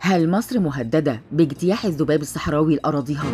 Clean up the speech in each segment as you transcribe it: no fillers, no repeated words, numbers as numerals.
هل مصر مهددة باجتياح الذباب الصحراوي لأراضيها؟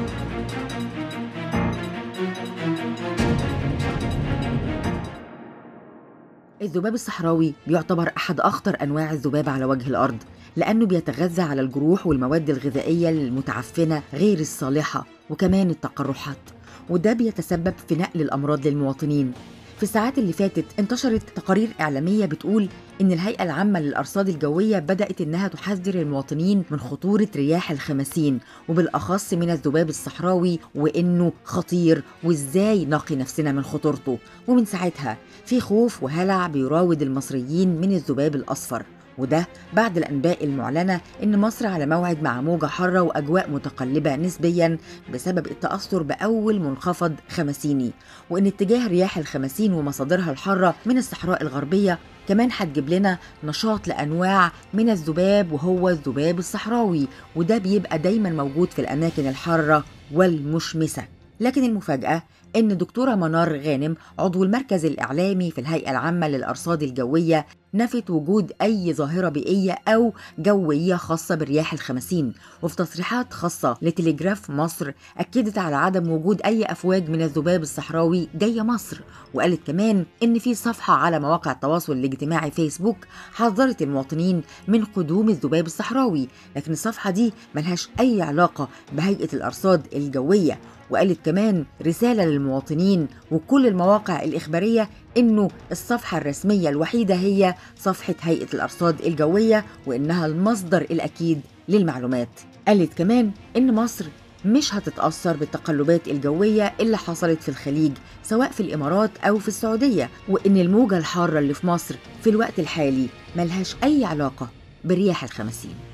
الذباب الصحراوي بيعتبر أحد أخطر أنواع الذباب على وجه الأرض، لأنه بيتغذى على الجروح والمواد الغذائية المتعفنة غير الصالحة وكمان التقرحات، وده بيتسبب في نقل الأمراض للمواطنين. في الساعات اللي فاتت انتشرت تقارير إعلامية بتقول إن الهيئة العامة للأرصاد الجوية بدأت إنها تحذر المواطنين من خطورة رياح الخمسين، وبالأخص من الذباب الصحراوي، وإنه خطير وإزاي نقي نفسنا من خطورته. ومن ساعتها في خوف وهلع بيراود المصريين من الذباب الأصفر، وده بعد الأنباء المعلنة إن مصر على موعد مع موجة حارة وأجواء متقلبة نسبياً بسبب التأثر بأول منخفض خمسيني، وإن اتجاه رياح الخمسين ومصادرها الحارة من الصحراء الغربية كمان هتجيب لنا نشاط لأنواع من الذباب وهو الذباب الصحراوي، وده بيبقى دايماً موجود في الأماكن الحارة والمشمسة. لكن المفاجأة إن دكتورة منار غانم عضو المركز الإعلامي في الهيئة العامة للأرصاد الجوية نفت وجود أي ظاهرة بيئية أو جوية خاصة بالرياح الخمسين، وفي تصريحات خاصة لتلجراف مصر أكدت على عدم وجود أي أفواج من الذباب الصحراوي جاية مصر، وقالت كمان إن في صفحة على مواقع التواصل الاجتماعي فيسبوك حذرت المواطنين من قدوم الذباب الصحراوي، لكن الصفحة دي ملهاش أي علاقة بهيئة الأرصاد الجوية. وقالت كمان رسالة للمواطنين وكل المواقع الإخبارية إنه الصفحة الرسمية الوحيدة هي صفحة هيئة الأرصاد الجوية، وإنها المصدر الأكيد للمعلومات. قالت كمان إن مصر مش هتتأثر بالتقلبات الجوية اللي حصلت في الخليج سواء في الإمارات أو في السعودية، وإن الموجة الحارة اللي في مصر في الوقت الحالي ملهاش أي علاقة برياح الخمسين.